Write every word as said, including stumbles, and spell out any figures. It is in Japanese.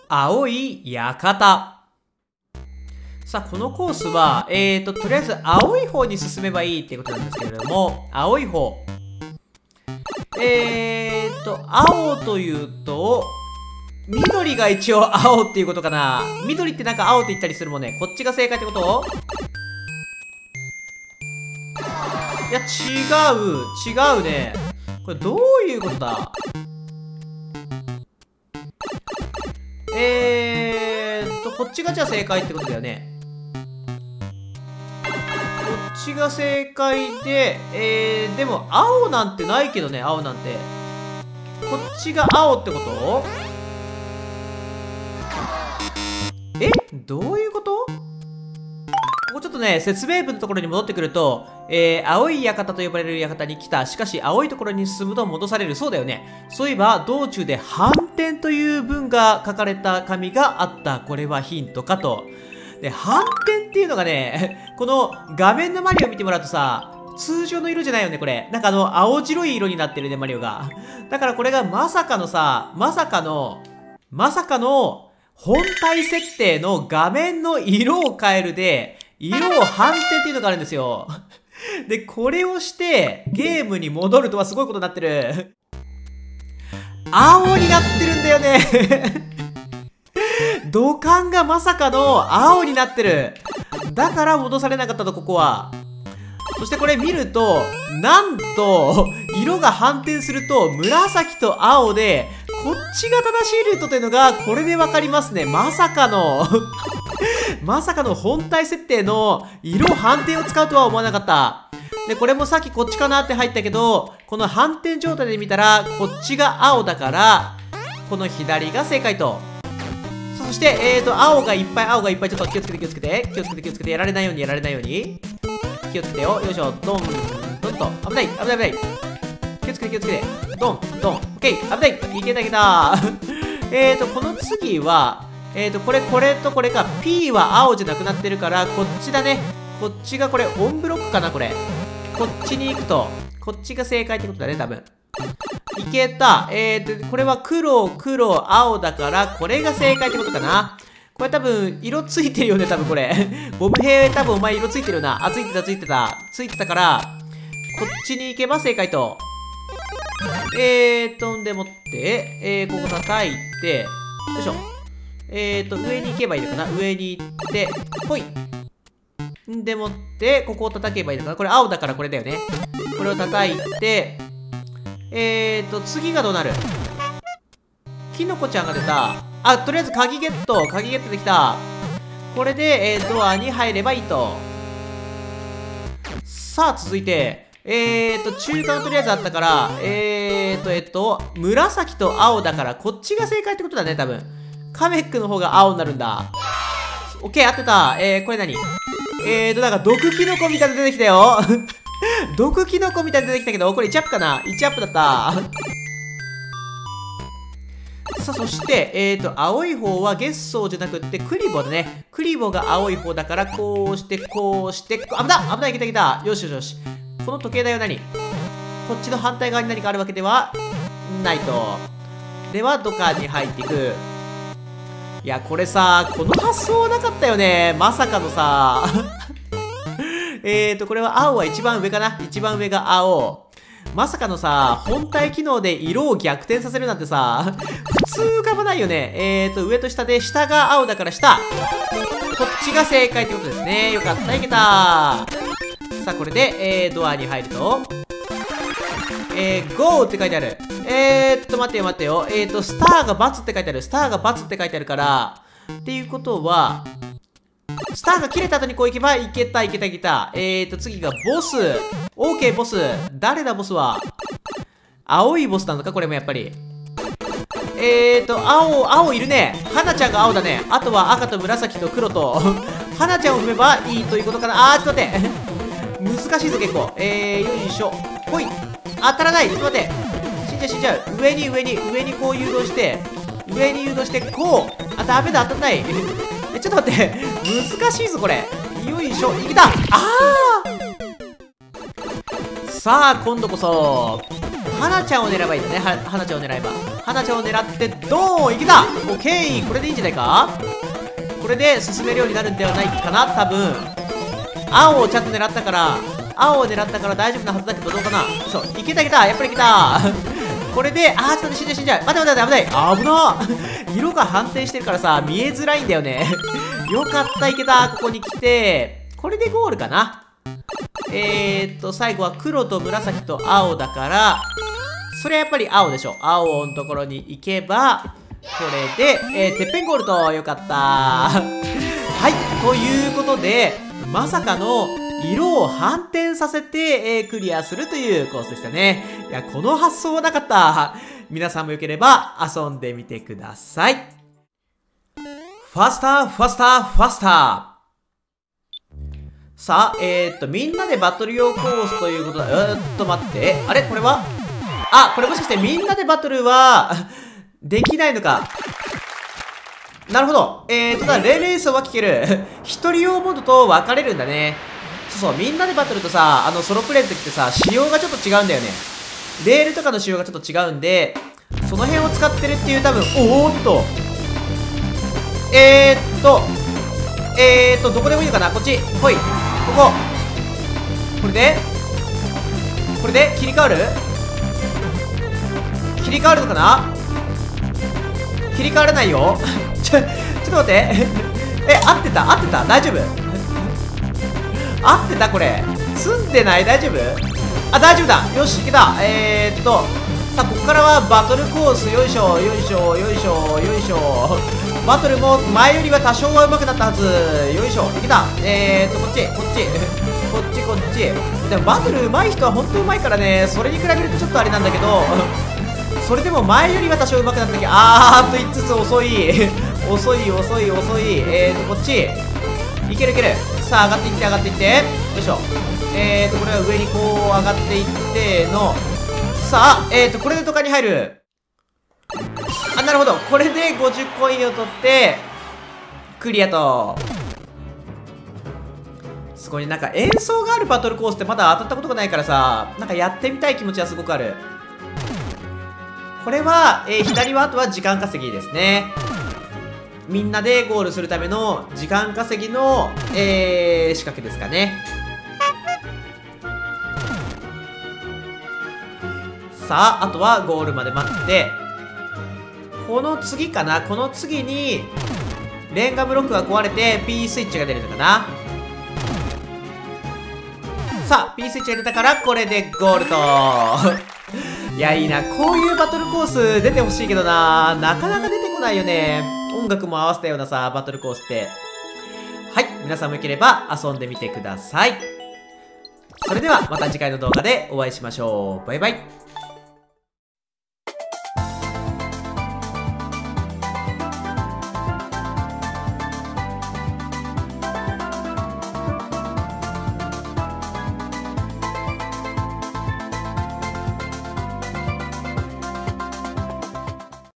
青い館。さあ、このコースは、えーと、とりあえず青い方に進めばいいっていうことなんですけれども、青い方。えーと、青というと、緑が一応青っていうことかな。緑ってなんか青って言ったりするもんね。こっちが正解ってこと？いや、違う。違うね。これどういうことだ？えーっと、こっちがじゃあ正解ってことだよね。こっちが正解で、えー、でも青なんてないけどね、青なんて。こっちが青ってこと？え？どういうこと？ここちょっとね、説明文のところに戻ってくると、えー、青い館と呼ばれる館に来た。しかし、青いところに進むと戻される。そうだよね。そういえば、道中で反転という文が書かれた紙があった。これはヒントかと。で、反転っていうのがね、この画面のマリオを見てもらうとさ、通常の色じゃないよね、これ。なんかあの、青白い色になってるね、マリオが。だからこれがまさかのさ、まさかの、まさかの、本体設定の画面の色を変えるで、色を反転っていうのがあるんですよ。で、これをして、ゲームに戻るとはすごいことになってる。青になってるんだよね。土管がまさかの青になってる。だから戻されなかったと、ここは。そしてこれ見ると、なんと、色が反転すると、紫と青で、こっちが正しいルートというのが、これでわかりますね。まさかの、まさかの本体設定の色反転を使うとは思わなかった。で、これもさっきこっちかなって入ったけど、この反転状態で見たら、こっちが青だから、この左が正解と。そして、えーと、青がいっぱい、青がいっぱい、ちょっと気をつけて気をつけて、気をつけて気をつけて、やられないようにやられないように。気をつけてよ。よいしょ。ドン、ドンと。危ない、危ない、危ない。気をつけて気をつけて。ドン、ドン。オッケー。危ない。いけたいけた。えーと、この次は、えーと、これ、これとこれか。P は青じゃなくなってるから、こっちだね。こっちがこれ、オンブロックかな、これ。こっちに行くと、こっちが正解ってことだね、多分。いけた。えーと、これは黒、黒、青だから、これが正解ってことかな。これ多分、色ついてるよね、多分これ。ボム兵多分お前色ついてるよな。あ、ついてた、ついてた。ついてたから、こっちに行けば正解と。えーと、んでもって、えー、ここ叩いて、よいしょ。えーと、上に行けばいいのかな。上に行って、ほい。んでもって、ここを叩けばいいのかな。これ青だからこれだよね。これを叩いて、えーと、次がどうなる？キノコちゃんが出た。あ、とりあえず鍵ゲット。鍵ゲットできた。これで、えー、ドアに入ればいいと。さあ、続いて、えーと、中間とりあえずあったから、えーと、えっと、紫と青だから、こっちが正解ってことだね、多分。カメックの方が青になるんだ。オッケー、合ってた。えー、これ何？えーと、なんか、毒キノコみたいなの出てきたよ。毒キノコみたいなの出てきたけど、これいちアップかな？ いち アップだった。さあ、そして、えーと、青い方はゲッソーじゃなくって、クリボーだね。クリボーが青い方だから、こうして、こうして、あぶな危ない、いけたいけた。よしよしよし。この時計台は何？こっちの反対側に何かあるわけではないと。では、どっかに入っていく。いや、これさ、この発想はなかったよね。まさかのさ。えーと、これは青は一番上かな？一番上が青。まさかのさ、本体機能で色を逆転させるなんてさ、普通浮かばないよね。えーと、上と下で、下が青だから下。こっちが正解ってことですね。よかった、いけた。さあ、これで、えー、ドアに入ると、えー、ゴーって書いてある。えーっと、待ってよ待ってよ。えーっと、スターが×って書いてある。スターが×って書いてあるから、っていうことは、スターが切れた後にこう行けば、いけた、いけた、いけた。えーと、次がボス。OK、ボス。誰だ、ボスは。青いボスなのかこれもやっぱり。えーと、青、青いるね。花ちゃんが青だね。あとは赤と紫と黒と。花ちゃんを踏めばいいということかな。あー、ちょっと待って。難しいぞ、結構。えー、よいしょ。ほい。当たらない。ちょっと待って。死んじゃう、死んじゃう。上に、上に、上にこう誘導して、上に誘導して、こう。あ、ダメだ、当たんない。え、ちょっと待って。難しいぞ、これ。よいしょ。いけた。あーさあ、今度こそ。 花ちゃんを狙えばいいんだね。は花ちゃんを狙えば。花ちゃんを狙って、ドーンいけた。オッケー、これでいいんじゃないか。これで進めるようになるんではないかな、多分。青をちゃんと狙ったから、青を狙ったから大丈夫なはずだけど、どうかな。そう、いけたいけた、やっぱりいけた。これで、あー、ちょっと待って、死んじゃう死んじゃう。待って待って待って、危ない。危な。色が反転してるからさ、見えづらいんだよね。よかった、いけた。ここに来て、これでゴールかな。えーっと、最後は黒と紫と青だから、それはやっぱり青でしょ。青のところに行けば、これで、えー、てっぺんゴールと、よかった。はい、ということで、まさかの色を反転させて、えー、クリアするというコースでしたね。いや、この発想はなかった。皆さんもよければ遊んでみてください。ファスター、ファスター、ファスター。さあ、えー、っと、みんなでバトル用コースということだ。うーっと待って。あれこれはあ、これもしかしてみんなでバトルは、できないのか。なるほど。えーと、ただ、レースは聞ける。一人用モードと分かれるんだね。そうそう、みんなでバトルとさ、あの、ソロプレイの時ってさ、仕様がちょっと違うんだよね。レールとかの仕様がちょっと違うんで、その辺を使ってるっていう多分、おーっと。えーっと、えーっと、どこでもいいのかなこっち。ほい。ここ。これでこれで切り替わる切り替わるのかな切り替わらないよ。ちょ、ちょっと待って。え、合ってた合ってた大丈夫合ってたこれ。積んでない大丈夫あ、大丈夫だ。よし、いけた。えーっと、さあ、ここからはバトルコース。よいしょ、よいしょ、よいしょ、よいしょ。バトルも前よりは多少は上手くなったはず。よいしょ、いけた。えーっと、こっち、こっち。こっち、こっち。でもバトル上手い人は本当上手いからね、それに比べるとちょっとあれなんだけど、それでも前よりは多少上手くなったけど、あーっと言いつつ遅い。遅い、遅い、遅い。えーっと、こっち。いけるいける。さあ、上がっていって、上がっていって。よいしょ。えーと、これは上にこう上がっていっての。さあ、えーと、これで都会に入る。あ、なるほど。これでごじゅうコインを取って、クリアと。すごいね。なんか演奏があるバトルコースってまだ当たったことがないからさ、なんかやってみたい気持ちはすごくある。これは、えー、左はあとは時間稼ぎですね。みんなでゴールするための時間稼ぎの、えー、仕掛けですかね。さあ、あとはゴールまで待って、この次かなこの次に、レンガブロックが壊れて P スイッチが出るのかな。さあ、P スイッチが出たから、これでゴールと。いや、いいな。こういうバトルコース出てほしいけどな。なかなか出てこないよね。音楽も合わせたようなさ、バトルコースって。はい。皆さんもよければ遊んでみてください。それではまた次回の動画でお会いしましょう。バイバイ。